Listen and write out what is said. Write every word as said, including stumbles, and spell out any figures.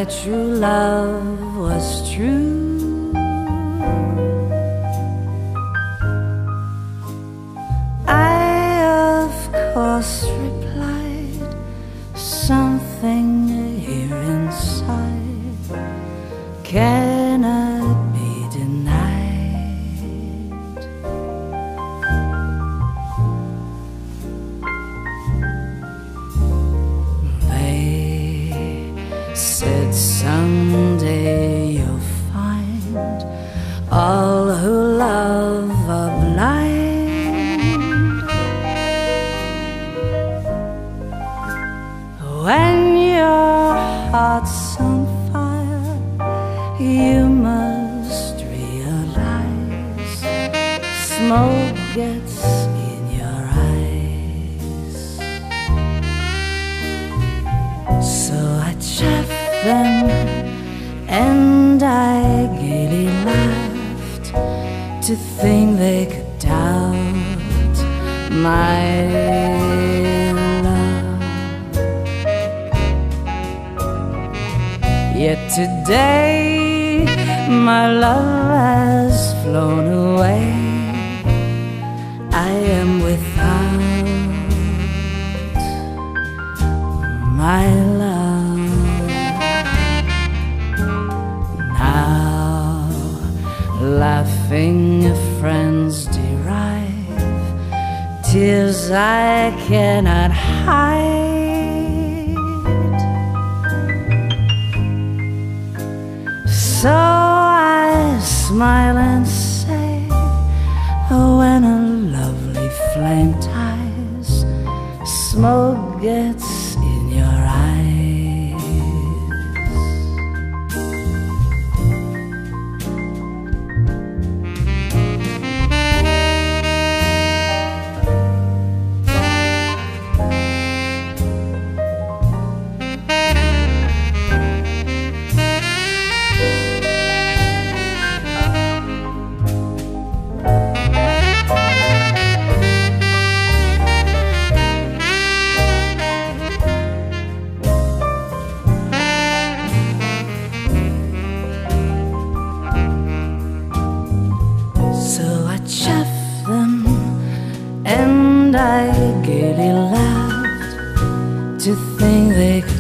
my true love was true. I, of course, replied something here inside cannot be denied. They said someday you'll find all who love are blind. When your heart's on fire, you must realize smoke gets in your eyes. So I chaffed them and I gaily laughed to think they could doubt my love. Yet today my love has flown away. I am without my love. Now laughing friends derive tears I cannot hide. So I smile and say, oh, when a lovely flame dies, smoke gets in your eyes. And I gaily laughed to think they